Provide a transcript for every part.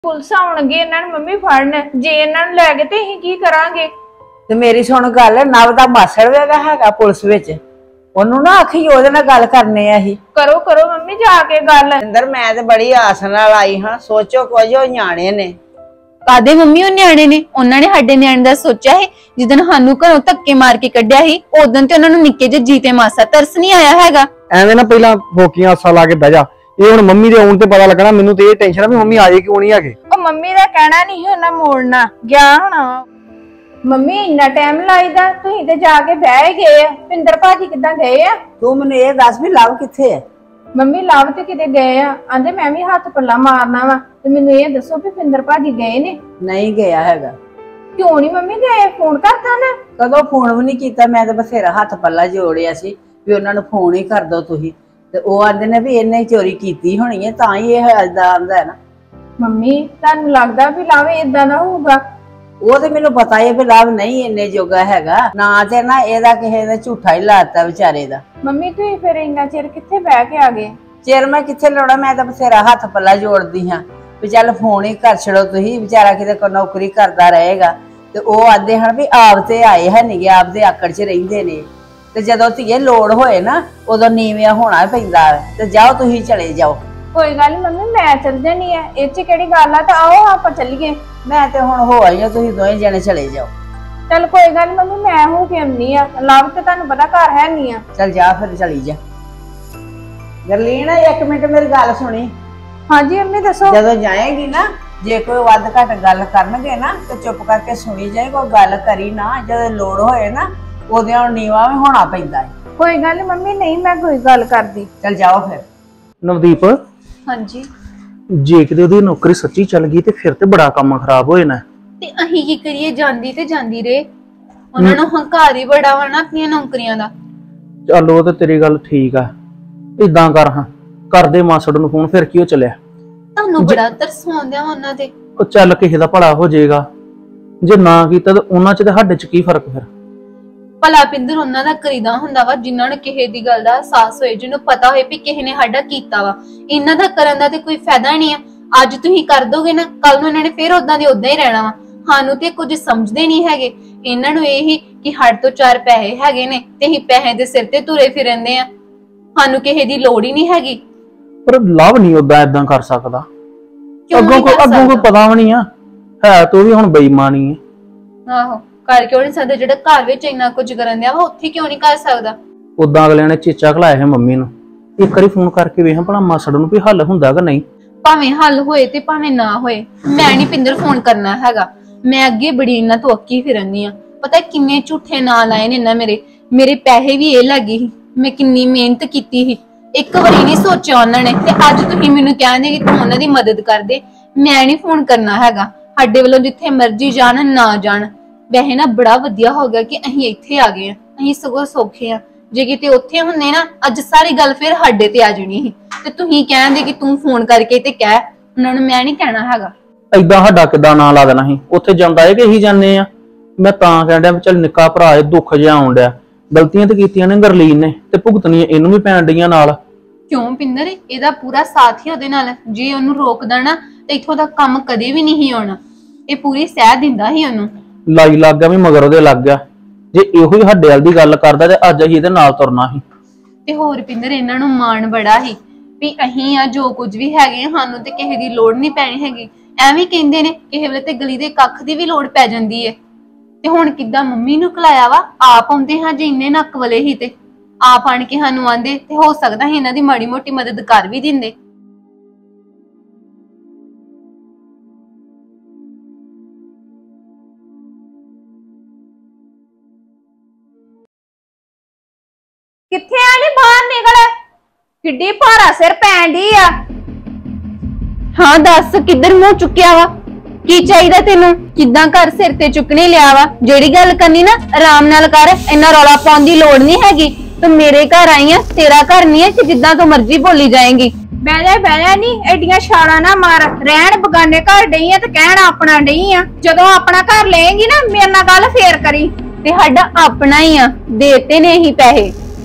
Police ਆਉਣਗੇ ਇਹਨਾਂ ਨੂੰ ਮੰਮੀ ਫੜਨ ਜੇ ਇਹਨਾਂ ਨੂੰ ਲੈ ਗਏ ਤੇ ਅਸੀਂ ਕੀ ਕਰਾਂਗੇ। ਤੇ ਮੇਰੀ ਸੁਣ ਗੱਲ, ਨਵ ਦਾ ਮਾਸੜ ਹੈਗਾ ਪੁਲਿਸ ਵਿੱਚ, ਉਹਨੂੰ ਨਾ ਆਖੀ ਉਹਦੇ ਨਾਲ ਗੱਲ ਕਰਨੇ ਆ। ਅਸੀਂ ਕਰੋ ਕਰੋ ਮੰਮੀ ਜਾ ਕੇ ਗੱਲ। ਅੰਦਰ ਮੈਂ ਤੇ ਬੜੀ ਆਸ ਨਾਲ ਆਈ ਹਾਂ, ਸੋਚੋ ਕੁਝ ਉਹ ਨਿਆਣੇ ਨੇ। ਕਾਦੇ ਮੰਮੀ ਉਹ ਨਿਆਣੇ ਨੇ? ਉਹਨਾਂ ਨੇ ਸਾਡੇ ਨਿਆਣੇ ਦਾ ਸੋਚਿਆ ਹੈ। ਜਿੱਦਣ ਸਾਨੂੰ ਘਰੋਂ ਧੱਕੇ ਮਾਰ ਕੇ ਕੱਢਿਆ ਸੀ ਉਦੋਂ ਤੇ ਉਹਨਾਂ ਨੂੰ ਨਿੱਕੇ ਜਿਹੇ ਜੀਤੇ ਮਾਸਾ ਤਰਸ ਨਹੀਂ ਆਇਆ ਹੈਗਾ। ਐਵੇਂ ਨਾ ਪਹਿਲਾਂ ਫੋਕੀਆਂ ਆਸਾਂ ਲਾ ਕੇ ਬਹਿ ਜਾ, ਇਹ ਹੁਣ ਮੰਮੀ ਦੇ ਆਉਣ ਤੇ ਪਤਾ ਲੱਗਣਾ। ਮੈਨੂੰ ਤੇ ਇਹ ਟੈਨਸ਼ਨ ਆ ਵੀ ਮੰਮੀ ਆਏ ਕਿਉਂ ਨਹੀਂ ਹੈਗੇ। ਉਹ ਮੰਮੀ ਦਾ ਕਹਿਣਾ ਨਹੀਂ ਉਹਨਾਂ ਮੋੜਨਾ ਗਿਆ ਹੋਣਾ। ਮੰਮੀ ਇੰਨਾ ਟਾਈਮ ਲਾਈਦਾ, ਤੁਸੀਂ ਤੇ ਜਾ ਕੇ ਬਹਿ ਗਏ ਆ। ਪਿੰਦਰ ਭਾਜੀ ਕਿੱਦਾਂ ਗਏ ਆ? ਤੂੰ ਮੈਨੂੰ ਇਹ ਦੱਸ ਵੀ ਲਵ ਕਿੱਥੇ ਹੈ? ਮੰਮੀ ਲਵ ਤੇ ਕਿਤੇ ਗਏ ਆ, ਆਂਦੇ ਮੈਂ ਵੀ ਹੱਥ ਪੱਲਾ ਮਾਰਨਾ ਵਾ। ਤੇ ਮੈਨੂੰ ਇਹ ਦੱਸੋ ਵੀ ਪਿੰਦਰ ਭਾਜੀ ਗਏ ਨੇ? ਨਹੀਂ ਗਿਆ ਹੈਗਾ। ਕਿਉਂ ਨਹੀਂ ਮੰਮੀ ਗਏ? ਫੋਨ ਕਰਤਾ ਨਾ? ਕਦੋਂ ਫੋਨ ਵੀ ਨਹੀਂ ਕੀਤਾ। ਮੈਂ ਤਾਂ ਬਥੇਰਾ ਹੱਥ ਪੱਲਾ ਜੋੜਿਆ ਸੀ ਵੀ ਉਹਨਾਂ ਨੂੰ ਫੋਨ ਹੀ ਕਰ ਦੋ ਤੁਸੀਂ, ਤੇ ਉਹ ਆਂਦੇ ਨੇ ਵੀ ਇਹਨੇ ਚੋਰੀ ਕੀਤੀ ਹੋਣੀ ਹੈ ਤਾਂ ਹੀ ਇਹ ਏਦਾਂ ਆਂਦਾ ਹੈ ਨਾ। ਮੰਮੀ ਤੁਹਾਨੂੰ ਲੱਗਦਾ ਵੀ ਲਵ ਏਦਾਂ ਦਾ ਹੋਊਗਾ? ਉਹ ਤੇ ਮੈਨੂੰ ਪਤਾ ਹੈ ਵੀ ਲਵ ਨਹੀਂ ਇੰਨੇ ਜੋਗਾ ਹੈਗਾ ਨਾ, ਤੇ ਨਾ ਇਹਦਾ ਕਿਸੇ ਨੇ ਝੂਠਾ ਹੀ ਲਾਤਾ ਵਿਚਾਰੇ ਦਾ। ਮੰਮੀ ਤੁਸੀਂ ਫਿਰ ਇੰਨਾ ਚਿਰ ਕਿੱਥੇ ਬਹਿ ਕੇ ਆ ਗਏ? ਚਿਰ ਮੈਂ ਕਿੱਥੇ ਲਾਉਣਾ, ਮੈਂ ਤਾਂ ਬਥੇਰਾ ਹੱਥ ਪੱਲਾ ਜੋੜਦੀ ਹਾਂ ਵੀ ਚੱਲ ਫੋਨ ਹੀ ਕਰ ਛੜੋ ਤੁਸੀਂ, ਵਿਚਾਰਾ ਕਿਤੇ ਕੋਈ ਨੌਕਰੀ ਕਰਦਾ ਰਹੇਗਾ। ਤੇ ਉਹ ਆਂਦੇ ਹਨ ਵੀ ਆਪ ਤੇ ਆਏ ਹੈ ਨਹੀਂ, ਆਪ ਦੇ ਆਕੜ 'ਚ ਰਹਿੰਦੇ ਨੇ, ਤੇ ਜਦੋਂ ਧੀਏ ਲੋੜ ਹੋਏ ਨਾ ਉਦੋਂ ਨੀਵਿਆਂ ਹੋਣਾ ਪੈਂਦਾ। ਤੇ ਜਾਓ ਤੁਸੀਂ, ਚਲੇ ਜਾਓ। ਕੋਈ ਗੱਲ ਨੀ ਮੰਮੀ, ਮੈਂ ਚੱਲ ਜਾਣੀ ਆ, ਇਹ 'ਚ ਕਿਹੜੀ ਗੱਲ ਆ? ਤਾਂ ਆਓ ਆਪਾਂ ਚੱਲੀਏ। ਮੈਂ ਤੇ ਹੁਣ ਹੋ ਆਈ ਹਾਂ, ਤੁਸੀਂ ਦੋਵੇਂ ਜਣੇ ਚਲੇ ਜਾਓ। ਚੱਲ ਕੋਈ ਗੱਲ ਨੀ ਮੰਮੀ, ਮੈਂ ਹੋ ਕੇ ਆਉਣੀ ਆ। ਲਵ ਤੇ ਤੁਹਾਨੂੰ ਪਤਾ ਘਰ ਹੈ ਨਹੀਂ ਆ। ਚੱਲ ਜਾ ਫਿਰ, ਚਲੀ ਜਾ। ਗਰਲੀਨ ਇੱਕ ਮਿੰਟ ਮੇਰੀ ਗੱਲ ਸੁਣੀ। ਹਾਂਜੀ ਮੰਮੀ ਦੱਸੋ। ਜਦੋਂ ਜਾਏਗੀ ਨਾ, ਜੇ ਕੋਈ ਵੱਧ ਘੱਟ ਗੱਲ ਕਰਨਗੇ ਨਾ ਤੇ ਚੁੱਪ ਕਰਕੇ ਸੁਣੀ ਜਾਏ, ਕੋਈ ਗੱਲ ਕਰੀ ਨਾ। ਜਦੋਂ ਲੋੜ ਹੋਏ ਨਾ ਉਹਦੇ ਨਾਲ ਨੀਵਾ ਵੀ ਹੋਣਾ ਪੈਂਦਾ ਹੈ। ਕੋਈ ਗੱਲ ਨੀ ਮੰਮੀ, ਨਹੀਂ ਮੈਂ ਕੋਈ ਗੱਲ ਕਰਦੀ। ਚੱਲ ਜਾਓ ਫਿਰ। ਨਵਦੀਪ, ਹਾਂਜੀ ਜੇ ਕਿਤੇ ਉਹਦੀ ਨੌਕਰੀ ਸੱਚੀ ਚੱਲ ਗਈ ਤੇ ਫਿਰ ਤੇ ਬੜਾ ਕੰਮ ਖਰਾਬ ਹੋ ਜਾਣਾ। ਤੇ ਅਸੀਂ ਕੀ ਕਰੀਏ? ਜਾਂਦੀ ਤੇ ਜਾਂਦੀ ਰਹੇ। ਉਹਨਾਂ ਨੂੰ ਹੰਕਾਰ ਹੀ ਬੜਾ ਵਾ ਨਾ ਆਪਣੀਆਂ ਨੌਕਰੀਆਂ ਦਾ। ਚੱਲ ਉਹ ਤੇ ਤੇਰੀ ਗੱਲ ਠੀਕ ਆ। ਇਦਾਂ ਕਰ, ਹਾਂ ਕਰਦੇ ਮਾਸੜ ਨੂੰ ਫੋਨ, ਫਿਰ ਕੀ ਉਹ ਚੱਲਿਆ। ਤੁਹਾਨੂੰ ਬੜਾ ਤਰਸ ਆਉਂਦਿਆ ਉਹਨਾਂ ਤੇ। ਉਹ ਚੱਲ ਕਿਸੇ ਦਾ ਭਲਾ ਹੋ ਜਾਏਗਾ, ਜੇ ਨਾ ਕੀਤਾ ਤਾਂ ਉਹਨਾਂ ਚ ਤੇ ਸਾਡੇ ਚ ਕੀ ਫਰਕ ਫਿਰ। ਭਲਾ ਪਿੰਦਰ ਉਹਨਾਂ ਦਾ ਕਰੀਦਾ ਹੁੰਦਾ ਵਾ ਜਿਨ੍ਹਾਂ ਨੂੰ ਕਿਸੇ ਦੀ ਗੱਲ ਦਾ ਅਹਿਸਾਸ ਹੋਏ, ਜਿਹਨੂੰ ਪਤਾ ਹੋਏ ਵੀ ਕਿਸੇ ਨੇ ਸਾਡਾ ਕੀਤਾ ਵਾ। ਇਹਨਾਂ ਦਾ ਕਰਨ ਦਾ ਤੇ ਕੋਈ ਫਾਇਦਾ ਨਹੀਂ ਆ। ਅੱਜ ਤੁਸੀਂ ਕਰ ਦੋਗੇ ਨਾ, ਕੱਲ ਨੂੰ ਇਹਨਾਂ ਨੇ ਫੇਰ ਉਦਾਂ ਦੇ ਉਦਾਂ ਹੀ ਰਹਿਣਾ ਵਾ। ਸਾਨੂੰ ਤੇ ਕੁਝ ਸਮਝਦੇ ਨਹੀਂ ਹੈਗੇ। ਇਹਨਾਂ ਨੂੰ ਇਹ ਹੀ ਕਿ ਸਾਡੇ ਤੋਂ ਚਾਰ ਪੈਸੇ ਹੈਗੇ ਨੇ ਤੇ ਅਸੀਂ ਪੈਸੇ ਦੇ ਸਿਰ ਤੇ ਤੁਰੇ ਫਿਰਦੇ ਆ। ਸਾਨੂੰ ਕਿਸੇ ਦੀ ਲੋੜ ਹੀ ਨਹੀਂ ਹੈਗੀ। ਪਰ ਲਵ ਨਹੀਂ ਉਦਾਂ ਏਦਾਂ ਕਰ ਸਕਦਾ। ਅੱਗੋਂ ਕੋਈ ਪਤਾ ਵੀ ਨਹੀਂ ਆ, ਹੈ ਤੂੰ ਵੀ ਹੁਣ ਬੇਈਮਾਨੀ ਹੈ। ਆਹੋ, ਕਰ ਕਿਉਂ ਨਹੀਂ ਸਕਦਾ? ਜਿਹੜਾ ਘਰ ਵਿੱਚ ਇੰਨਾ ਕੁਝ ਕਰਨ ਦਿਆ ਵਾ ਉੱਥੇ ਕਿਉਂ ਨਹੀਂ ਕਰ ਸਕਦਾ? ਉਦਾਂ ਅਗਲਿਆਂ ਨੇ ਚੇਚਾ ਖਲਾਇਆ ਹੈ ਮੰਮੀ ਨੂੰ। ਇੱਕ ਵਾਰੀ ਫੋਨ ਕਰਕੇ ਵੇਖ ਭਲਾ ਮਾਸੜ ਨੂੰ ਵੀ ਹੱਲ ਹੁੰਦਾ ਕਿ ਨਹੀਂ। ਭਾਵੇਂ ਹੱਲ ਹੋਏ ਤੇ ਭਾਵੇਂ ਨਾ ਹੋਏ, ਮੈਂ ਨਹੀਂ ਪਿੰਦਰ ਫੋਨ ਕਰਨਾ ਹੈਗਾ। ਮੈਂ ਅੱਗੇ ਬੜੀ ਇਹਨਾਂ ਤੋਂ ਅੱਕੀ ਫਿਰਨੀ ਆ। ਪਤਾ ਕਿੰਨੇ ਝੂਠੇ ਨਾਂ ਲਾਏ ਨੇ ਇਹਨਾਂ ਮੇਰੇ ਪੈਸੇ ਵੀ ਇਹ ਲੱਗੀ ਸੀ। ਮੈਂ ਕਿੰਨੀ ਮਿਹਨਤ ਕੀਤੀ ਸੀ, ਇੱਕ ਵਾਰੀ ਨਹੀਂ ਸੋਚਿਆ ਉਹਨਾਂ ਨੇ। ਤੇ ਅੱਜ ਤੁਸੀਂ ਮੈਨੂੰ ਕਹਿੰਦੇ ਕਿ ਤੂੰ ਉਹਨਾਂ ਦੀ ਮਦਦ ਕਰ ਦੇ। ਮੈਂ ਨਹੀਂ ਫੋਨ ਕਰਨਾ ਹੈਗਾ। ਸਾਡੇ ਵੱਲੋਂ ਜਿੱਥੇ ਮਰਜ਼ੀ ਜਾਣ ਨਾ ਜਾਣ। ਵੈਸੇ ਨਾ ਬੜਾ ਵਧੀਆ ਹੋ ਗਿਆ ਕਿ ਅਸੀਂ ਇੱਥੇ ਆ ਗਏ ਆ। ਅਸੀਂ ਸਗੋਂ ਸੌਖੇ ਆ। ਜੇ ਕਿਤੇ ਉੱਥੇ ਹੁੰਦੇ ਨਾ, ਅੱਜ ਸਾਰੀ ਗੱਲ ਫਿਰ ਸਾਡੇ ਤੇ ਆ ਜਾਣੀ ਸੀ। ਤੇ ਤੁਸੀਂ ਕਹਿੰਦੇ ਕਿ ਤੂੰ ਫੋਨ ਕਰਕੇ ਤੇ ਕਹਿ ਉਹਨਾਂ ਨੂੰ। ਮੈਂ ਨਹੀਂ ਕਹਿਣਾ ਹੈਗਾ। ਏਦਾਂ ਸਾਡਾ ਕਿੱਦਾਂ ਨਾਂ ਲਾ ਦੇਣਾ ਸੀ? ਉੱਥੇ ਜਾਂਦਾ ਹੈ ਕਿ ਅਸੀਂ ਜਾਂਦੇ ਆ। ਮੈਂ ਤਾਂ ਕਹਿਣ ਡਿਆ ਚੱਲ ਨਿੱਕਾ ਭਰਾ ਇਹ ਦੁੱਖ ਜਿਹਾ ਆਉਣ ਡਿਆ। ਗਲਤੀਆਂ ਤੇ ਕੀਤੀਆਂ ਨੇ ਗਰਲੀਨ ਨੇ, ਤੇ ਭੁਗਤਣੀਆਂ ਇਹਨੂੰ ਵੀ ਪੈਣ ਡਈਆਂ ਨਾਲ। ਕਿਉਂ ਪਿੰਦਰ? ਇਹਦਾ ਪੂਰਾ ਸਾਥ ਹੀ ਉਹਦੇ ਨਾਲ। ਜੇ ਉਹਨੂੰ ਰੋਕਦਾ ਨਾ ਤੇ ਇੱਥੋਂ ਦਾ ਕੰਮ ਕਦੇ ਵੀ ਨਹੀਂ ਆਉਣਾ। ਇਹ ਪੂਰੀ ਸਹਿ ਦਿੰਦਾ ਹੀ ਉਹਨੂੰ। ਲਾਈ ਲੱਗ ਗਿਆ ਵੀ ਮਗਰ ਉਹਦੇ ਲੱਗ ਗਿਆ। ਜੇ ਇਹੋ ਹੀ ਸਾਡੇ ਵੱਲ ਦੀ ਗੱਲ ਕਰਦਾ ਤੇ ਅੱਜ ਅਸੀਂ ਇਹਦੇ ਨਾਲ ਤੁਰਨਾ ਸੀ। ਤੇ ਹੋਰ ਪਿੰਦਰ, ਇਹਨਾਂ ਨੂੰ ਮਾਣ ਬੜਾ ਸੀ ਵੀ ਅਸੀਂ ਆ ਜੋ ਕੁਝ ਵੀ ਹੈਗੇ, ਸਾਨੂੰ ਤੇ ਕਿਸੇ ਦੀ ਲੋੜ ਨਹੀਂ ਪੈਣੀ ਹੈਗੀ। ਐਵੇਂ ਕਹਿੰਦੇ ਨੇ ਕਿਸੇ ਵੇਲੇ ਤੇ ਗਲੀ ਦੇ ਕੱਖ ਦੀ ਵੀ ਲੋੜ ਪੈ ਜਾਂਦੀ ਹੈ। ਤੇ ਹੁਣ ਕਿੱਦਾਂ ਮੰਮੀ ਨੂੰ ਖਲਾਇਆ ਵਾ? ਆਪ ਆਉਂਦੇ ਹਾਂ ਜੇ ਇੰਨੇ ਨੱਕ ਵਾਲੇ ਹੀ ਤੇ ਆਪ ਆਣ ਕੇ ਸਾਨੂੰ ਆਂਦੇ, ਤੇ ਹੋ ਸਕਦਾ ਹੈ ਇਹਨਾਂ ਦੀ ਮਾੜੀ ਮੋਟੀ ਮਦਦ ਕਰ ਵੀ ਦਿੰਦੇ। ਕਿੱਥੇ ਆ ਨੀ? ਬਾਹਰ ਨਿਕਲ। ਕਿੱਡੀ ਭਾਰਾ ਸਿਰ ਪੈਂਦੀ ਆ। ਹਾਂ ਦੱਸ, ਕਿੱਧਰ ਮੂੰਹ ਚੁੱਕਿਆ ਵਾ? ਕੀ ਚਾਹੀਦਾ ਤੈਨੂੰ? ਕਿੱਦਾਂ ਘਰ ਸਿਰ ਤੇ ਚੁੱਕਣੇ ਲਿਆ ਵਾ? ਜਿਹੜੀ ਗੱਲ ਕਰਨੀ ਨਾ ਆਰਾਮ ਨਾਲ ਕਰ। ਇੰਨਾ ਰੌਲਾ ਪਾਉਣ ਦੀ ਲੋੜ ਨਹੀਂ ਹੈਗੀ। ਤੂੰ ਮੇਰੇ ਘਰ ਆਈ ਆ, ਤੇਰਾ ਘਰ ਨਹੀਂ ਹੈ ਕਿ ਜਿੱਦਾਂ ਤੂੰ ਮਰਜ਼ੀ ਬੋਲੀ ਜਾਏਂਗੀ। ਬਹਿ ਜਾ ਨਹੀਂ, ਐਡੀਆਂ ਛਾਲਾਂ ਨਾ ਮਾਰ। ਰਹਿਣ ਬਗਾਨੇ ਘਰ ਡਈ ਆ ਤੇ ਕਹਿਣ ਆਪਣਾ ਡਈ ਆ। ਜਦੋਂ ਆਪਣਾ ਘਰ ਲਏਂਗੀ ਨਾ, ਮੇਰੇ ਨਾਲ ਗੱਲ ਫੇਰ ਕਰੀ। ਤੇ ਸਾਡਾ ਆਪਣਾ ਹੀ ਆ, ਦੇਤੇ ਨੇ ਹੀ ਪੈਸੇ।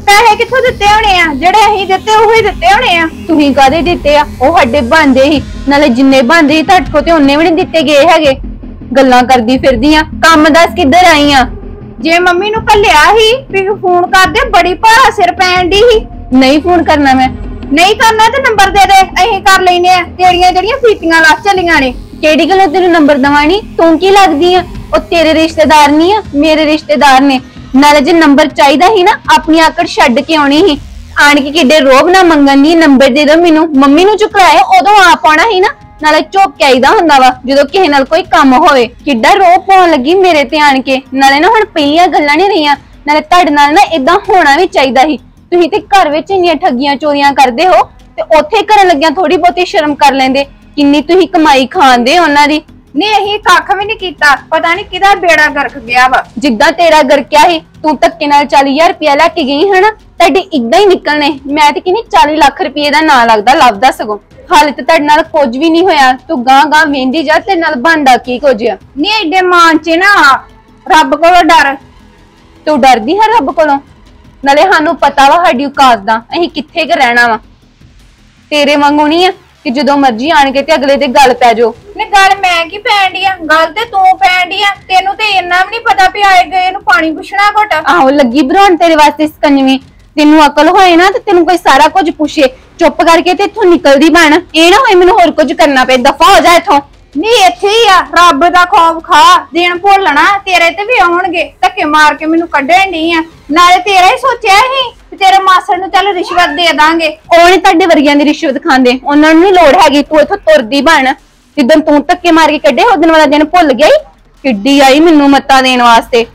ਪੈਸੇ ਕਿੱਥੋਂ ਦਿੱਤੇ ਹੋਣੇ ਆ? ਜਿਹੜੇ ਅਸੀਂ ਦਿੱਤੇ ਉਹੀ ਦਿੱਤੇ ਹੋਣੇ ਆ। ਤੁਸੀਂ ਕਾਹਦੇ ਦਿੱਤੇ ਆ? ਉਹ ਸਾਡੇ ਬੰਦੇ ਹੀ, ਨਾਲੇ ਜਿੰਨੇ ਬੰਦੇ ਸੀ ਤੁਹਾਡੇ ਕੋਲ ਤੇ ਉਹਨੇ ਵੀ ਨਹੀਂ ਦਿੱਤੇ ਗਏ ਹੈਗੇ। ਗੱਲਾਂ ਕਰਦੀ ਫਿਰਦੀ ਆ। ਕੰਮ ਦੱਸ ਕਿੱਧਰ ਆਈ ਆ? ਜੇ ਮੰਮੀ ਨੂੰ ਘੱਲਿਆ ਸੀ ਵੀ ਫੋਨ ਕਰਦੇ, ਬੜੀ ਭਾਰਾ ਸਿਰ ਪੈਣ ਦੀ ਸੀ। ਨਹੀਂ ਫੋਨ ਕਰਨਾ ਮੈਂ। ਨਹੀਂ ਕਰਨਾ ਤੇ ਨੰਬਰ ਦੇ ਦੇ, ਅਸੀਂ ਕਰ ਲੈਨੇ ਆ। ਤੇਰੀਆਂ ਜਿਹੜੀਆਂ ਫੀਤੀਆਂ ਲੱਗ ਚੱਲੀਆਂ ਨੇ। ਕਿਹੜੀ ਗੱਲੋਂ ਤੈਨੂੰ ਨੰਬਰ ਦਵਾਣੀ? ਤੂੰ ਕੀ ਲੱਗਦੀ ਆ? ਉਹ ਤੇਰੇ ਰਿਸ਼ਤੇਦਾਰ ਨਹੀਂ ਆ, ਮੇਰੇ ਰਿਸ਼ਤੇਦਾਰ ਨੇ। ਨਾਲੇ ਜੇ ਨੰਬਰ ਚਾਹੀਦਾ ਸੀ ਨਾ, ਆਪਣੀ ਆਕੜ ਛੱਡ ਕੇ ਆਉਣੀ ਸੀ। ਆਣ ਕੇ ਕਿੱਡੇ ਰੋਬ ਨਾ ਮੰਗਣ ਦੀ ਨੰਬਰ ਦੇ ਦੋ ਮੈਨੂੰ। ਮੰਮੀ ਨੂੰ ਚੁਕਲਾਏ ਉਦੋਂ ਆਪ ਆਉਣਾ ਸੀ ਨਾ। ਨਾਲੇ ਚੁੱਪ ਕੇ ਆਈਦਾ ਹੁੰਦਾ ਵਾ ਜਦੋਂ ਕਿਸੇ ਨਾਲ ਕੋਈ ਕੰਮ ਹੋਵੇ। ਕਿੱਡਾ ਰੋਬ ਪਾਉਣ ਲੱਗੀ ਮੇਰੇ ਤੇ ਆਣ ਕੇ। ਨਾਲੇ ਨਾ ਹੁਣ ਪਹਿਲੀਆਂ ਗੱਲਾਂ ਨਹੀਂ ਰਹੀਆਂ। ਨਾਲੇ ਤੁਹਾਡੇ ਨਾਲ ਨਾ ਇਦਾਂ ਹੋਣਾ ਵੀ ਚਾਹੀਦਾ ਸੀ। ਤੁਸੀਂ ਤੇ ਘਰ ਵਿੱਚ ਇੰਨੀਆਂ ਠੱਗੀਆਂ ਚੋਰੀਆਂ ਕਰਦੇ ਹੋ ਤੇ ਉੱਥੇ ਕਰਨ ਲੱਗਿਆ ਥੋੜੀ ਬਹੁਤੀ ਸ਼ਰਮ ਕਰ ਲੈਂਦੇ। ਕਿੰਨੀ ਤੁਸੀਂ ਕਮਾਈ ਖਾਂਦੇ ਉਹਨਾਂ ਦੀ। ਨਹੀਂ ਅਸੀਂ ਕੱਖ ਵੀ ਨਹੀਂ ਕੀਤਾ। ਪਤਾ ਨਹੀਂ ਕਿਹਦਾ ਬੇੜਾ ਗਰਕ ਗਿਆ ਵਾ। ਜਿੱਦਾਂ ਤੇਰਾ ਗਰਕਿਆ ਸੀ, ਤੂੰ ਧੱਕੇ ਨਾਲ 40,000 ਰੁਪਇਆ ਲੈ ਕੇ ਗਈ ਹਨਾ। ਤੁਹਾਡੇ ਇਦਾਂ ਹੀ ਨਿਕਲਣੇ। ਮੈਂ ਤੇ ਕਹਿੰਦੀ 40 ਲੱਖ ਰੁਪਏ ਦਾ ਨਾਂ ਲੱਗਦਾ ਲੱਭਦਾ ਸਗੋਂ। ਹਾਲੇ ਤੇ ਤੁਹਾਡੇ ਨਾਲ ਕੁਝ ਵੀ ਨਹੀਂ ਹੋਇਆ। ਤੂੰ ਗਾਂ ਵੇਂਦੀ ਜਾ, ਤੇਰੇ ਨਾਲ ਬਣਦਾ ਕੀ ਕੁਝ ਆ। ਨਹੀਂ ਐਡੇ ਮਾਨ ਚ ਨਾ ਰੱਬ ਕੋਲੋਂ ਡਰ। ਤੂੰ ਡਰਦੀ ਹੈ ਰੱਬ ਕੋਲੋਂ? ਨਾਲੇ ਸਾਨੂੰ ਪਤਾ ਵਾ ਸਾਡੀ ਔਕਾਤ ਦਾ, ਅਸੀਂ ਕਿੱਥੇ ਕੁ ਰਹਿਣਾ ਵਾ। ਤੇਰੇ ਵਾਂਗੂ ਨਹੀਂ ਆ ਕਿ ਜਦੋਂ ਮਰਜ਼ੀ ਆਣ ਕੇ ਤੇ ਅਗਲੇ ਦੇ ਗੱਲ ਪੈ ਜਾਓ। ਨਹੀਂ ਗੱਲ ਮੈਂ ਕੀ ਪੈਣ ਡਈ ਆ? ਗੱਲ ਤੇ ਤੂੰ ਪੈਣ ਡਈ ਆ। ਤੈਨੂੰ ਤੇ ਇੰਨਾ ਵੀ ਨਹੀਂ ਪਤਾ ਵੀ ਆਏ ਗਏ ਨੂੰ ਪਾਣੀ ਪੁੱਛਣਾ ਘਟ। ਆਹੋ ਲੱਗੀ ਬਣਾਉਣ ਤੇਰੇ ਵਾਸਤੇ ਸਕੰਜਵੀਂ। ਤੈਨੂੰ ਅਕਲ ਹੋਏ ਨਾ ਤੇ ਤੈਨੂੰ ਕੋਈ ਸਾਰਾ ਕੁਝ ਪੁੱਛੇ, ਚੁੱਪ ਕਰਕੇ ਤੇ ਇੱਥੋਂ ਨਿਕਲਦੀ ਬਣ। ਇਹ ਨਾ ਹੋਏ ਮੈਨੂੰ ਹੋਰ ਕੁਝ ਕਰਨਾ ਪਏ। ਦਫਾ ਹੋ ਜਾ ਇੱਥੋਂ। ਨਹੀਂ ਇੱਥੇ ਹੀ ਆ। ਰੱਬ ਦਾ ਖੌਫ ਖਾ। ਦਿਨ ਭੁੱਲਣਾ ਤੇਰੇ ਤੇ ਵੀ ਆਉਣਗੇ। ਧੱਕੇ ਮਾਰ ਕੇ ਮੈਨੂੰ ਕੱਢਣ ਡਈ ਆ। ਨਾਲੇ ਤੇਰਾ ਹੀ ਸੋਚਿਆ ਸੀ ਤੇ ਤੇਰੇ ਮਾਸੜ ਨੂੰ ਚੱਲ ਰਿਸ਼ਵਤ ਦੇ ਦਾਂਗੇ। ਉਹ ਨੀ ਤੁਹਾਡੇ ਵਰਗਿਆਂ ਦੀ ਰਿਸ਼ਵਤ ਖਾਂਦੇ। ਉਹਨਾਂ ਨੂੰ ਨੀ ਲੋੜ ਹੈਗੀ। ਤੂੰ ਇੱਥੋਂ ਤੁਰਦੀ ਬਣ। ਜਿੱਦਣ ਤੂੰ ਧੱਕੇ ਮਾਰ ਕੇ ਕੱਢੇ ਉਦੋਂ ਵਾਲਾ ਦਿਨ ਭੁੱਲ ਗਿਆ ਈ। ਕਿੱਡੀ ਆਈ ਮੈਨੂੰ ਮੱਤਾਂ ਦੇਣ ਵਾਸਤੇ।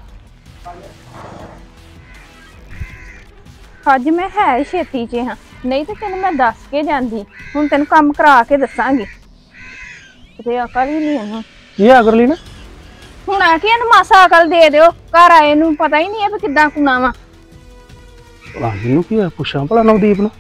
ਅੱਜ ਮੈਂ ਹੈ ਛੇਤੀ 'ਚ ਹਾਂ, ਨਹੀਂ ਤੇ ਤੈਨੂੰ ਮੈਂ ਦੱਸ ਕੇ ਜਾਂਦੀ। ਹੁਣ ਤੈਨੂੰ ਕੰਮ ਕਰਾ ਕੇ ਦੱਸਾਂਗੀ। ਕਿਤੇ ਅਕਲ ਹੀ ਨਹੀਂ ਇਹਨੂੰ। ਕੀ ਆ ਕਰ ਲਈ ਨਾ? ਹੁਣ ਆ ਕੇ ਇਹਨੂੰ ਮਾਸਾ ਅਕਲ ਦੇ ਦਿਓ। ਘਰ ਆਏ ਨੂੰ ਪਤਾ ਹੀ ਨਹੀਂ ਹੈ ਵੀ ਕਿੱਦਾਂ ਕੁਣਾ ਵਾ। ਭਲਾ ਮੈਨੂੰ ਕੀ ਆ? ਪੁੱਛਾਂ ਭਲਾ ਨਵਦੀਪ ਨੂੰ।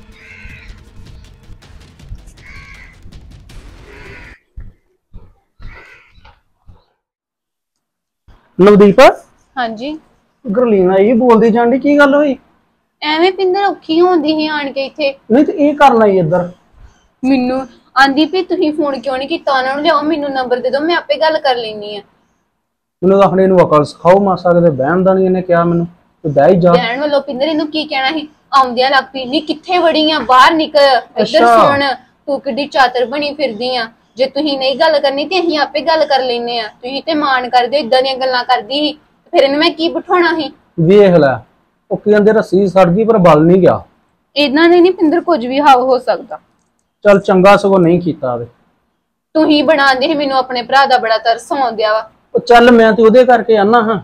ਨਵਦੀਪ, ਹਾਂਜੀ ਗਰਲੀਨ ਆਈ ਬੋਲਦੀ ਜਾਂਦੀ, ਕੀ ਗੱਲ ਹੋਈ? ਐਵੇਂ ਪਿੰਦਰ ਔਖੀ ਹੁੰਦੀ ਸੀ ਆਣ ਕੇ ਇੱਥੇ। ਨਹੀਂ ਤੇ ਇਹ ਕਰਨਾ ਹੀ ਇੱਧਰ। ਮੈਨੂੰ ਆਂਦੀ ਵੀ ਤੁਸੀਂ ਫੋਨ ਕਿਉਂ ਨਹੀਂ ਕੀਤਾ ਉਹਨਾਂ ਨੂੰ? ਲਿਆਓ ਮੈਨੂੰ ਨੰਬਰ ਦੇ ਦਿਓ, ਮੈਂ ਆਪੇ ਗੱਲ ਕਰ ਲੈਣੀ ਆ। ਮੈਨੂੰ ਤਾਂ ਆਪਣੇ ਨੂੰ ਅਕਲ ਸਿਖਾਓ ਮਾਸਾ। ਕਿਤੇ ਬਹਿਣ ਦਾ ਨਹੀਂ ਇਹਨੇ ਕਿਹਾ ਮੈਨੂੰ ਤੇ ਬਹਿ ਹੀ ਜਾ। ਬਹਿਣ ਵੱਲੋਂ ਪਿੰਦਰ ਇਹਨੂੰ ਕੀ ਕਹਿਣਾ ਸੀ? ਆਉਂਦਿਆਂ ਲੱਗ ਪਈ ਨਹੀਂ ਕਿੱਥੇ ਵੜੀ ਆ, ਬਾਹਰ ਨਿਕਲ, ਇੱਧਰ ਸੁਣ, ਤੂੰ ਕਿੱਡੀ ਚਾਤਰ ਬਣੀ ਫਿਰਦੀ ਆ। ਜੇ ਤੁਸੀਂ ਨਹੀਂ ਗੱਲ ਕਰਨੀ ਤੇ ਅਸੀਂ ਆਪੇ ਗੱਲ ਕਰ ਲੈਨੇ ਆ। ਤੁਸੀਂ ਤੇ ਮਾਣ ਕਰਦੇ ਇਦਾਂ ਦੀਆਂ ਗੱਲਾਂ ਕਰਦੀ ਸੀ, ਫਿਰ ਇਹਨੂੰ ਮੈਂ ਕੀ ਬਿਠਾਉਣਾ ਸੀ? ਵੇਖ ਲੈ, ਉਹ ਕਹਿੰਦੇ ਰੱਸੀ ਸੜ ਗਈ ਪਰ ਬਲ ਨਹੀਂ ਗਿਆ। ਇਦਾਂ ਨਹੀਂ ਪਿੰਦਰ ਕੁਝ ਵੀ ਹੋ ਸਕਦਾ। ਚੱਲ ਚੰਗਾ ਸਗੋਂ ਨਹੀਂ ਕੀਤਾ ਵੇ। ਤੂੰ ਹੀ ਬਣਾਉਂਦੇ ਸੀ। ਮੈਨੂੰ ਆਪਣੇ ਭਰਾ ਦਾ ਬੜਾ ਤਰਸ ਆਉਂਦਿਆ ਵਾ। ਉਹ ਚੱਲ ਮੈਂ ਤੇ ਉਹਦੇ ਕਰਕੇ ਆਨਾ ਹਾਂ।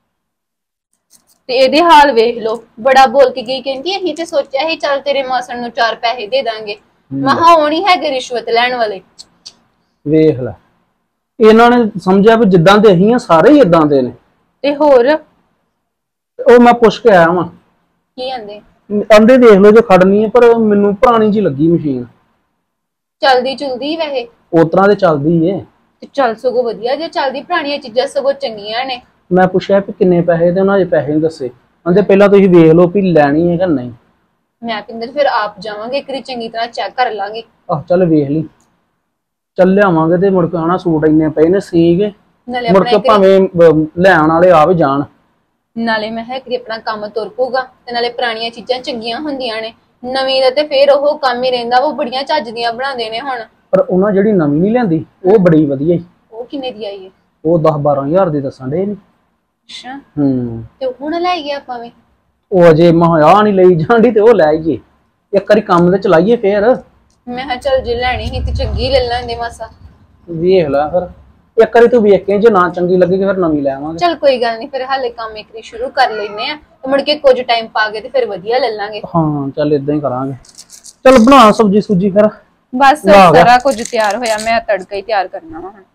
ਤੇ ਇਹਦੇ ਹਾਲ ਵੇਖ ਲੋ। ਬੜਾ ਬੋਲ ਕੇ ਗਈ, ਕਹਿੰਦੀ ਅਸੀਂ ਤੇ ਸੋਚਿਆ ਸੀ ਚੱਲ ਤੇਰੇ ਮਾਸੜ ਨੂੰ 4 ਪੈਸੇ ਦੇ ਦਾਂਗੇ। ਮਹਾ ਹੋਣੀ ਹੈਗੇ ਰਿਸ਼ਵਤ ਲੈਣ ਵਾਲੇ। ਵੇਖ ਲੈ, ਇਹਨਾਂ ਨੇ ਸਮਝਿਆ ਵੀ ਜਿੱਦਾਂ ਦੇ ਅਸੀਂ ਆ ਸਾਰੇ ਹੀ ਇਦਾਂ ਦੇ ਨੇ। ਤੇ ਹੋਰ ਉਹ ਮੈਂ ਪੁੱਛ ਕੇ ਆਇਆ ਵਾਂ। ਕੀ ਆਂਦੇ? ਆਂਦੇ ਦੇਖ ਲਓ ਜੇ ਖੜਨੀ ਹੈ, ਪਰ ਮੈਨੂੰ ਪੁਰਾਣੀ ਜੀ ਲੱਗੀ ਮਸ਼ੀਨ। ਚਲਦੀ ਚੁਲਦੀ ਵੈਸੇ ਉਸ ਤਰ੍ਹਾਂ ਦੇ ਚੱਲਦੀ ਏ। ਤੇ ਚੱਲ ਸਗੋਂ ਵਧੀਆ। ਜੇ ਚੱਲਦੀ ਪੁਰਾਣੀਆਂ ਚੀਜ਼ਾਂ ਸਗੋਂ ਚੰਗੀਆਂ ਨੇ। ਮੈਂ ਪੁੱਛਿਆ ਵੀ ਕਿੰਨੇ ਪੈਸੇ, ਤੇ ਉਹਨਾਂ ਅਜੇ ਪੈਸੇ ਨਹੀਂ ਦੱਸੇ। ਕਹਿੰਦੇ ਪਹਿਲਾਂ ਤੁਸੀਂ ਵੇਖ ਲਓ ਵੀ ਲੈਣੀ ਹੈ ਕਿ ਨਹੀਂ। ਮੈਂ ਪਿੰਦਰ ਫਿਰ ਆਪ ਜਾਵਾਂਗੇ, ਇੱਕ ਵਾਰੀ ਚੰਗੀ ਤਰ੍ਹਾਂ ਚੈੱਕ ਕਰ ਲਾਂਗੇ। ਆਹ ਚੱਲ ਵੇਖ ਲਈ। ਚੱਲ ਲਿਆਵਾਂਗੇ ਤੇ ਮੁੜ ਕੇ ਆਣਾ ਸੂਟ ਇੰਨੇ ਪਏ ਨੇ ਸੀਗੇ। ਨਾਲੇ ਮੁੜ ਕੇ ਭਾਵੇਂ ਲੈਣ ਵਾਲੇ ਆ ਵੀ ਜਾਣ। ਨਾਲੇ ਮੈਂ ਇੱਕ ਵਾਰੀ ਆਪਣਾ ਕੰਮ ਤੁਰ ਪਊਗਾ ਤੇ ਨਾਲੇ ਪੁਰਾਣੀਆਂ ਚੀਜ਼ਾਂ ਚੰਗੀਆਂ ਹੁੰਦੀਆਂ ਨੇ। ਨਵੀਂ ਦਾ ਤੇ ਫੇਰ ਉਹ ਕੰਮ ਹੀ ਰਹਿੰਦਾ। ਉਹ ਬੜੀਆਂ ਚੱਜ ਦੀਆਂ ਬਣਾਉਂਦੇ ਨੇ ਹੁਣ। ਪਰ ਉਹਨਾਂ ਜਿਹੜੀ ਨਵੀਂ ਨਹੀਂ ਲਿਆਂਦੀ ਉਹ ਬੜੀ ਵਧੀਆ ਈ। ਉਹ ਕਿੰਨੇ ਦੀ ਆਈ ਹੈ? ਉਹ 10-12 ਹਜ਼ਾਰ ਦੀ ਦੱਸਣ ਦੇ ਨੇ। ਅੱਛਾ। ਤੇ ਹੁਣ ਲੈ ਗਿਆ ਆਪਾਂ ਵੀ। ਉਹ ਅਜੇ ਮਹਾ ਨਹੀਂ ਲਈ ਜਾਂਦੀ ਤੇ ਉਹ ਲੈ ਆਈਏ। ਇੱਕ ਵਾਰੀ ਕੰਮ ਤੇ ਚਲਾਈਏ ਫੇਰ। ਮੈਂ ਕਿਹਾ ਚੱਲ ਜੇ ਲੈਣੀ ਸੀ ਤੇ ਚੰਗੀ ਲੈ ਲੈਂਦੇ ਮਾਸਾ। ਵੇਖ ਲੈ ਫਿਰ ਇੱਕ ਵਾਰੀ ਤੂੰ ਵੇਖ ਕੇ, ਜੇ ਨਾ ਚੰਗੀ ਲੱਗੇਗੀ ਫਿਰ ਨਵੀਂ ਲੈ ਆਵਾਂਗੇ। ਚੱਲ ਕੋਈ ਗੱਲ ਨਹੀਂ, ਫਿਰ ਹਾਲੇ ਕੰਮ ਇੱਕ ਵਾਰੀ ਸ਼ੁਰੂ ਕਰ ਲੈਨੇ ਆ ਤੇ ਮੁੜ ਕੇ ਕੁਝ ਟਾਈਮ ਪਾ ਕੇ ਤੇ ਫਿਰ ਵਧੀਆ ਲੈ ਲਾਂਗੇ। ਹਾਂ ਚੱਲ ਇਦਾਂ ਹੀ ਕਰਾਂਗੇ। ਚੱਲ ਬਣਾ ਸਬਜੀ ਸੁਜੀ ਫਿਰ। ਬਸ ਸਾਰਾ ਕੁਝ ਤਿਆਰ ਹੋਇਆ, ਮੈਂ ਤੜਕਾ ਹੀ ਤਿਆਰ ਕਰਨਾ ਵਾ ਹੁਣ।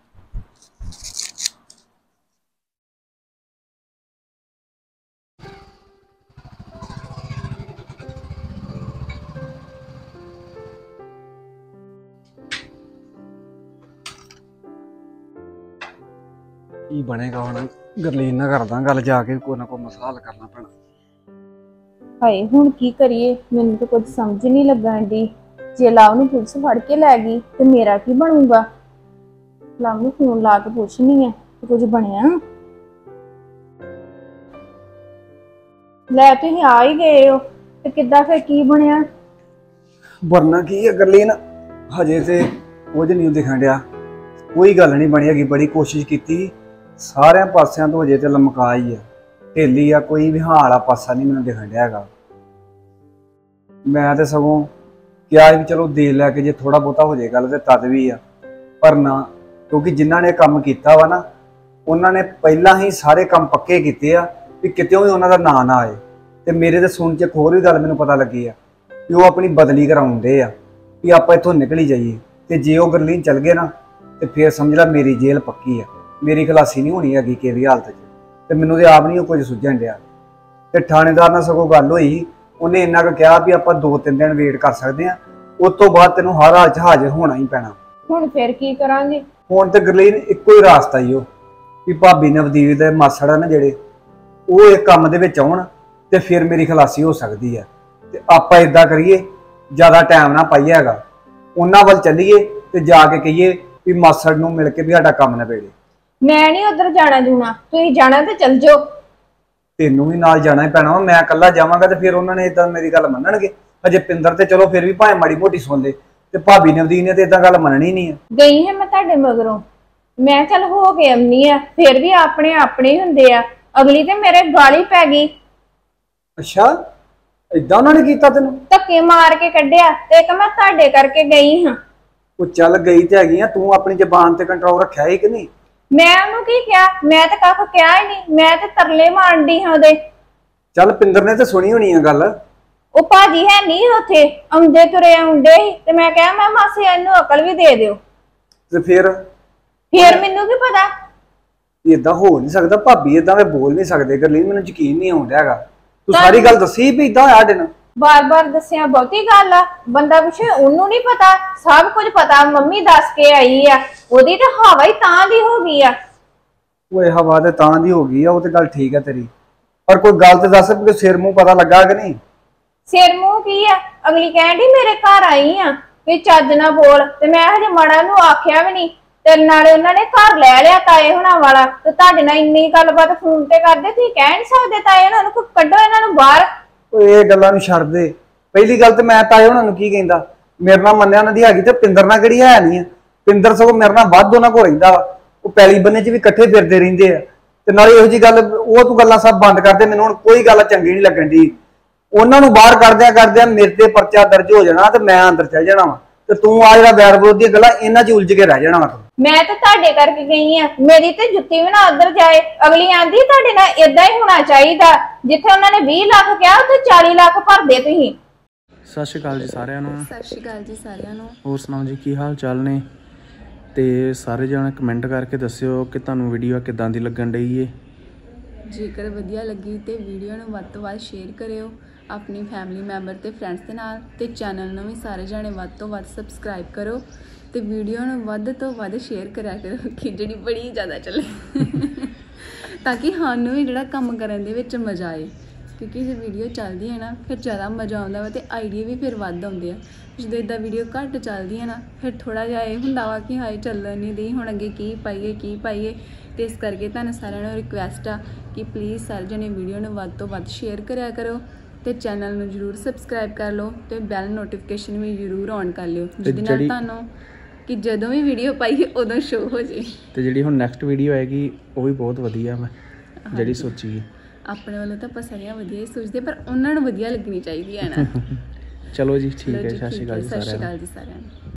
ਕੀ ਬਣੇਗਾ ਹੁਣ? ਗਰਲੀਨ ਨਾਲ ਕਰਦਾ ਗੱਲ ਜਾ ਕੇ, ਕੋਈ ਨਾ ਕੋਈ ਮਸਲਾ ਹੱਲ ਕਰਨਾ ਪੈਣਾ। ਹਾਏ ਹੁਣ ਕੀ ਕਰੀਏ, ਮੈਨੂੰ ਤਾਂ ਕੁਝ ਸਮਝ ਨਹੀਂ ਲੱਗਣ ਦੀ। ਜੇ ਲਵ ਨੂੰ ਪੁਲਿਸ ਫੜ ਕੇ ਲੈ ਗਈ ਤੇ ਮੇਰਾ ਕੀ ਬਣੂਗਾ? ਲਵ ਨੂੰ ਫੋਨ ਲਾ ਕੇ ਪੁੱਛਣੀ ਆ ਕਿ ਕੁਝ ਬਣਿਆ। ਲੈ ਤੁਸੀਂ ਆ ਹੀ ਗਏ ਹੋ ਤੇ ਕਿੱਦਾਂ ਫਿਰ ਕੀ ਬਣਿਆ? ਵਰਨਾ ਕੀ ਹੈ ਗਰਲੀਨ, ਹਜੇ ਤੇ ਕੁਝ ਨਹੀਂ ਦਿਖਣ ਡਿਆ, ਕੋਈ ਗੱਲ ਨਹੀਂ ਬਣੀ ਹੈਗੀ। ਬੜੀ ਕੋਸ਼ਿਸ਼ ਕੀਤੀ ਸਾਰਿਆਂ ਪਾਸਿਆਂ ਤੋਂ, ਹਜੇ ਤੇ ਲਮਕਾ ਹੀ ਆ, ਢੇਲੀ ਆ, ਕੋਈ ਵੀ ਹਾਂ ਵਾਲਾ ਪਾਸਾ ਨਹੀਂ ਮੈਨੂੰ ਦਿਖਣ ਡਿਆ ਹੈਗਾ। ਮੈਂ ਤੇ ਸਗੋਂ ਕਿਹਾ ਵੀ ਚਲੋ ਦੇ ਲੈ ਕੇ ਜੇ ਥੋੜਾ ਬਹੁਤਾ ਹੋ ਜਾਏ ਗੱਲ ਤੇ ਤਦ ਵੀ ਆ, ਪਰ ਨਾ, ਕਿਉਂਕਿ ਜਿਨ੍ਹਾਂ ਨੇ ਕੰਮ ਕੀਤਾ ਵਾ ਨਾ ਉਹਨਾਂ ਨੇ ਪਹਿਲਾਂ ਹੀ ਸਾਰੇ ਕੰਮ ਪੱਕੇ ਕੀਤੇ ਆ ਵੀ ਕਿਤੇ ਵੀ ਉਹਨਾਂ ਦਾ ਨਾਂ ਨਾ ਆਏ। ਤੇ ਮੇਰੇ ਤੇ ਸੁਣ ਚ ਇੱਕ ਹੋਰ ਵੀ ਗੱਲ ਮੈਨੂੰ ਪਤਾ ਲੱਗੀ ਆ ਵੀ ਉਹ ਆਪਣੀ ਬਦਲੀ ਕਰਾਉਂਦੇ ਆ ਵੀ ਆਪਾਂ ਇੱਥੋਂ ਨਿਕਲ ਹੀ ਜਾਈਏ। ਤੇ ਜੇ ਉਹ ਗਰਲੀਨ ਚੱਲ ਗਏ ਨਾ ਤੇ ਫਿਰ ਸਮਝ ਲੈ ਮੇਰੀ ਜੇਲ੍ਹ ਪੱਕੀ ਆ, ਮੇਰੀ ਖਲਾਸੀ ਨਹੀਂ ਹੋਣੀ ਹੈਗੀ ਕਿਸੇ ਵੀ ਹਾਲਤ 'ਚ। ਤੇ ਮੈਨੂੰ ਤੇ ਆਪ ਨਹੀਂ ਉਹ ਕੁਝ ਸੁਝਣ ਡਿਆ। ਤੇ ਥਾਣੇਦਾਰ ਨਾਲ ਸਗੋਂ ਗੱਲ ਹੋਈ, ਉਹਨੇ ਇੰਨਾ ਕੁ ਕਿਹਾ ਵੀ ਆਪਾਂ 2-3 ਦਿਨ ਵੇਟ ਕਰ ਸਕਦੇ ਆ, ਉਸ ਤੋਂ ਬਾਅਦ ਤੈਨੂੰ ਹਰ ਹਾਲ 'ਚ ਹਾਜ਼ਰ ਹੋਣਾ ਹੀ ਪੈਣਾ। ਹੁਣ ਫਿਰ ਕੀ ਕਰਾਂਗੇ? ਹੁਣ ਤੇ ਗਰਲੀਨ ਇੱਕੋ ਹੀ ਰਾਸਤਾ ਹੀ ਉਹ ਵੀ ਭਾਬੀ ਨਵਦੀਪ ਦੇ ਮਾਸੜ ਆ ਨਾ ਜਿਹੜੇ, ਉਹ ਇਹ ਕੰਮ ਦੇ ਵਿੱਚ ਆਉਣ ਤੇ ਫਿਰ ਮੇਰੀ ਖਲਾਸੀ ਹੋ ਸਕਦੀ ਆ। ਤੇ ਆਪਾਂ ਇਦਾਂ ਕਰੀਏ, ਜ਼ਿਆਦਾ ਟਾਈਮ ਨਾ ਪਾਈਏ ਹੈਗਾ, ਉਹਨਾਂ ਵੱਲ ਚੱਲੀਏ ਤੇ ਜਾ ਕੇ ਕਹੀਏ ਵੀ ਮਾਸੜ ਨੂੰ ਮਿਲ ਕੇ ਵੀ ਸਾਡਾ ਕੰਮ ਨਿਬੇੜੇ। ਮੈਂ ਨਹੀਂ ਉਧਰ ਜਾਣਾ ਜੂਣਾ, ਤੁਸੀਂ ਜਾਣਾ ਤੇ ਚੱਲ ਜਾਓ। ਤੈਨੂੰ ਵੀ ਨਾਲ ਜਾਣਾ ਹੀ ਪੈਣਾ ਵਾ, ਮੈਂ ਇਕੱਲਾ ਜਾਵਾਂਗਾ ਤੇ ਫਿਰ ਉਹਨਾਂ ਨੇ ਇਦਾਂ ਮੇਰੀ ਗੱਲ ਮੰਨਣਗੇ? ਹਜੇ ਪਿੰਦਰ ਤੇ ਚਲੋ ਫਿਰ ਵੀ ਭਾਵੇਂ ਮਾੜੀ ਮੋਟੀ ਸੁਣ ਲੈ, ਤੇ ਭਾਬੀ ਨਵਦੀਪ ਨੇ ਤੇ ਇਦਾਂ ਗੱਲ ਮੰਨਣੀ ਨਹੀਂ ਆ। ਗਈ ਹੈ ਮੈਂ ਤੁਹਾਡੇ ਮਗਰੋਂ, ਮੈਂ ਚੱਲ ਹੋ ਕੇ ਆਉਣੀ ਆ, ਫਿਰ ਵੀ ਆਪਣੇ ਆਪਣੇ ਹੀ ਹੁੰਦੇ ਆ। ਅਗਲੀ ਤੇ ਮੇਰੇ ਗਾਲੀ ਪੈ ਗਈ। ਅੱਛਾ, ਇਦਾਂ ਉਹਨਾਂ ਨੇ ਕੀਤਾ ਤੈਨੂੰ? ਧੱਕੇ ਮਾਰ ਕੇ ਕੱਢਿਆ ਤੇ ਇੱਕ ਮੈਂ ਤੁਹਾਡੇ ਕਰਕੇ ਗਈ ਹਾਂ। ਉਹ ਚੱਲ ਗਈ ਤੇ ਹੈਗੀ ਆ, ਤੂੰ ਆਪਣੀ ਜ਼ਬਾਨ ਤੇ ਕੰਟਰੋਲ ਰੱਖਿਆ ਹੈ ਕਿ ਨਹੀਂ? ਮੈਂ ਉਹਨੂੰ ਕੀ ਕਿਹਾ? ਮੈਂ ਤਾਂ ਕੱਖ ਕਿਹਾ ਹੀ ਨਹੀਂ, ਮੈਂ ਤੇ ਤਰਲੇ ਮਾਰਦੀ ਹਾਂ ਉਹਦੇ। ਚੱਲ ਪਿੰਦਰ ਨੇ ਤੇ ਸੁਣੀ ਹੋਣੀ ਆ ਗੱਲ। ਉਹ ਭਾਜੀ ਹੈ ਨਹੀਂ ਉੱਥੇ, ਆਉਂਦੇ ਤੁਰੇ ਆਉਂਦੇ ਸੀ ਤੇ ਮੈਂ ਕਿਹਾ ਮੈਂ ਮਾਸੀ ਇਹਨੂੰ ਅਕਲ ਵੀ ਦੇ ਦਿਓ। ਤੇ ਫਿਰ ਮੈਨੂੰ ਕੀ ਪਤਾ? ਇਦਾਂ ਹੋ ਨਹੀਂ ਸਕਦਾ, ਭਾਬੀ ਇਦਾਂ ਦੇ ਬੋਲ ਨਹੀਂ ਸਕਦੇ। ਗਰਲੀਨ ਮੈਨੂੰ ਯਕੀਨ ਨਹੀਂ ਆਉਂਦਾ ਹੈਗਾ, ਤੂੰ ਸਾਰੀ ਗੱਲ ਦੱਸੀ ਵੀ ਇਦਾਂ ਹੋਇਆ ਸਾਡੇ ਨਾਲ। ਬਾਰ-ਬਾਰ ਦੱਸਿਆ ਬਹੁਤੀ ਗੱਲ ਆ, ਬੰਦਾ ਪੁੱਛੇ ਉਹਨੂੰ ਨਹੀਂ ਪਤਾ, ਸਭ ਕੁਝ ਪਤਾ। ਮੰਮੀ ਦੱਸ ਕੇ ਆਈ ਆ, ਉਹਦੀ ਤਾਂ ਹਵਾ ਹੀ ਤਾਂ ਦੀ ਹੋ ਗਈ ਆ। ਓਏ ਹਵਾ ਤੇ ਤਾਂ ਦੀ ਹੋ ਗਈ ਆ, ਉਹ ਤੇ ਗੱਲ ਠੀਕ ਆ ਤੇਰੀ, ਪਰ ਕੋਈ ਗੱਲ ਤੇ ਦੱਸ ਵੀ ਸਿਰ ਮੂੰਹ ਪਤਾ ਲੱਗਾ ਕਿ ਨਹੀਂ? ਸਿਰ ਮੂੰਹ ਕੀ ਆ? ਅਗਲੀ ਕਹਿਣ ਡਈ ਮੇਰੇ ਘਰ ਆਈ ਆ ਵੀ ਚੱਜ ਨਾ ਬੋਲ, ਤੇ ਮੈਂ ਹਜੇ ਮਾੜਾ ਨੂੰ ਆਖਿਆ ਵੀ ਨਹੀਂ। ਤੇ ਨਾਲੇ ਉਹਨਾਂ ਨੇ ਘਰ ਲੈ ਲਿਆ ਤਾਏ ਹੁਣਾਂ ਵਾਲਾ, ਤੇ ਤੁਹਾਡੇ ਨਾਲ ਇੰਨੀ ਗੱਲਬਾਤ ਫੋਨ ਤੇ ਕਰਦੇ, ਤੁਸੀਂ ਕਹਿ ਨਹੀਂ ਸਕਦੇ ਤਾਏ ਉਹਨਾਂ ਨੂੰ ਕੱਢੋ ਇਹਨਾਂ ਨੂੰ ਬਾਹਰ। ਓਏ ਇਹ ਗੱਲਾਂ ਨੂੰ ਛੱਡ ਦੇ। ਪਹਿਲੀ ਗੱਲ ਤੇ ਮੈਂ ਤਾਏ ਉਹਨਾਂ ਨੂੰ ਕੀ ਕਹਿੰਦਾ, ਮੇਰੇ ਨਾਲ ਮੰਨਿਆ ਉਹਨਾਂ ਦੀ ਹੈਗੀ ਤੇ ਪਿੰਦਰ ਨਾਲ ਕਿਹੜੀ ਹੈ ਨਹੀਂ ਆ। ਪਿੰਦਰ ਸਗੋਂ ਮੇਰੇ ਨਾਲ ਵੱਧ ਉਹਨਾਂ ਕੋਲ ਰਹਿੰਦਾ ਵਾ, ਉਹ ਪੈਲੀ ਬੰਨੇ 'ਚ ਵੀ ਇਕੱਠੇ ਫਿਰਦੇ ਰਹਿੰਦੇ ਆ। ਤੇ ਨਾਲੇ ਇਹੋ ਜੀ ਗੱਲ, ਉਹ ਤੂੰ ਗੱਲਾਂ ਸਭ ਬੰਦ ਕਰਦੇ, ਮੈਨੂੰ ਹੁਣ ਕੋਈ ਗੱਲ ਚੰਗੀ ਨਹੀਂ ਲੱਗਣ ਦੀ। ਉਹਨਾਂ ਨੂੰ ਬਾਹਰ ਕਰਦਿਆਂ ਮੇਰੇ ਤੇ ਪਰਚਾ ਦਰਜ ਹੋ ਜਾਣਾ ਤੇ ਮੈਂ ਅੰਦਰ ਚੱਲ ਜਾਣਾ ਵਾ, ਤੇ ਤੂੰ ਆ ਜਿਹੜਾ ਵੈਰ ਵਿਰੋਧ ਦੀਆਂ ਗੱਲਾਂ ਇਹਨਾਂ 'ਚ ਉਲਝ ਕੇ ਰਹਿ ਜਾਣਾ ਵਾ। ਮੈਂ ਤਾਂ ਤੁਹਾਡੇ ਕਰਕੇ ਗਈ ਆ, ਮੇਰੀ ਤੇ ਜੁੱਤੀ ਵੀ ਨਾ ਉੱਧਰ ਜਾਏ। ਅਗਲੀ ਆਂਦੀ ਤੁਹਾਡੇ ਨਾਲ ਇਦਾਂ ਹੀ ਹੋਣਾ ਚਾਹੀਦਾ, ਜਿੱਥੇ ਉਹਨਾਂ ਨੇ 20 ਲੱਖ ਕਿਹਾ ਉੱਥੇ 40 ਲੱਖ ਭਰਦੇ ਤੁਸੀਂ। ਸਤਿ ਸ਼੍ਰੀ ਅਕਾਲ ਜੀ ਸਾਰਿਆਂ ਨੂੰ। ਸਤਿ ਸ਼੍ਰੀ ਅਕਾਲ ਜੀ ਸਾਰਿਆਂ ਨੂੰ। ਹੋਰ ਸੁਣਾਓ ਜੀ, ਕੀ ਹਾਲ ਚਾਲ ਨੇ? ਤੇ ਸਾਰੇ ਜਣੇ ਕਮੈਂਟ ਕਰਕੇ ਦੱਸਿਓ ਕਿ ਤੁਹਾਨੂੰ ਵੀਡੀਓ ਕਿੱਦਾਂ ਦੀ ਲੱਗਣ ਡਈ ਏ। ਜੇਕਰ ਵਧੀਆ ਲੱਗੀ ਤੇ ਵੀਡੀਓ ਨੂੰ ਵੱਧ ਤੋਂ ਵੱਧ ਸ਼ੇਅਰ ਕਰਿਓ ਆਪਣੀ ਫੈਮਿਲੀ ਮੈਂਬਰ ਤੇ ਫਰੈਂਡਸ ਦੇ ਨਾਲ, ਤੇ ਚੈਨਲ ਨੂੰ ਵੀ ਸਾਰੇ ਜਣੇ ਵੱਧ ਤੋਂ ਵੱਧ ਸਬਸਕ੍ਰਾਈਬ ਕਰੋ, ਤੇ ਵੀਡੀਓ ਨੂੰ ਵੱਧ ਤੋਂ ਵੱਧ ਸ਼ੇਅਰ ਕਰਿਆ ਕਰੋ ਕਿ ਜਿਹੜੀ ਬੜੀ ਜ਼ਿਆਦਾ ਚੱਲੇ ਤਾਂ ਕਿ ਸਾਨੂੰ ਵੀ ਜਿਹੜਾ ਕੰਮ ਕਰਨ ਦੇ ਵਿੱਚ ਮਜ਼ਾ ਆਏ। ਕਿਉਂਕਿ ਜੇ ਵੀਡੀਓ ਚੱਲਦੀ ਹੈ ਨਾ ਫਿਰ ਜ਼ਿਆਦਾ ਮਜ਼ਾ ਆਉਂਦਾ ਵਾ, ਤੇ ਆਈਡੀਆ ਵੀ ਫਿਰ ਵੱਧ ਆਉਂਦੇ ਆ। ਜਦੋਂ ਇੱਦਾਂ ਵੀਡੀਓ ਘੱਟ ਚੱਲਦੀ ਹੈ ਨਾ ਫਿਰ ਥੋੜ੍ਹਾ ਜਿਹਾ ਇਹ ਹੁੰਦਾ ਵਾ ਕਿ ਹਾਏ ਚੱਲਣ ਨਹੀਂ ਦੀ, ਹੁਣ ਅੱਗੇ ਕੀ ਪਾਈਏ। ਤੇ ਇਸ ਕਰਕੇ ਤੁਹਾਨੂੰ ਸਾਰਿਆਂ ਨੂੰ ਰਿਕੁਐਸਟ ਆ ਕਿ ਪਲੀਜ਼ ਸਾਰੇ ਜਣੇ ਵੀਡੀਓ ਨੂੰ ਵੱਧ ਤੋਂ ਵੱਧ ਸ਼ੇਅਰ ਕਰਿਆ ਕਰੋ, ਤੇ ਚੈਨਲ ਨੂੰ ਜ਼ਰੂਰ ਸਬਸਕ੍ਰਾਈਬ ਕਰ ਲਓ, ਤੇ ਬੈਲ ਨੋਟੀਫਿਕੇਸ਼ਨ ਵੀ ਜ਼ਰੂਰ ਔਨ ਕਰ ਲਿਓ, ਜਿਹਦੇ ਨਾਲ ਤੁਹਾਨੂੰ ਕਿ ਜਦੋਂ ਵੀ ਵੀਡੀਓ ਪਾਈਏ ਉਦੋਂ ਸ਼ੋ ਹੋ ਜੇ। ਤੇ ਜਿਹੜੀ ਹੁਣ ਨੈਕਸਟ ਵੀਡੀਓ ਆਏਗੀ ਉਹ ਵੀ ਬਹੁਤ ਵਧੀਆ ਵਾ, ਜਿਹੜੀ ਸੋਚੀ ਆਪਣੇ ਵੱਲੋਂ ਤਾਂ ਆਪਾਂ ਸਾਰੀਆਂ ਵਧੀਆ ਹੀ ਸੋਚਦੇ, ਪਰ ਉਹਨਾਂ ਨੂੰ ਵਧੀਆ ਲੱਗਣੀ ਚਾਹੀਦੀ ਹੈ ਨਾ। ਚਲੋ ਜੀ, ਠੀਕ ਹੈ। ਸਤਿ ਸ਼੍ਰੀ ਅਕਾਲ ਜੀ ਸਾਰਿਆਂ ਨੂੰ।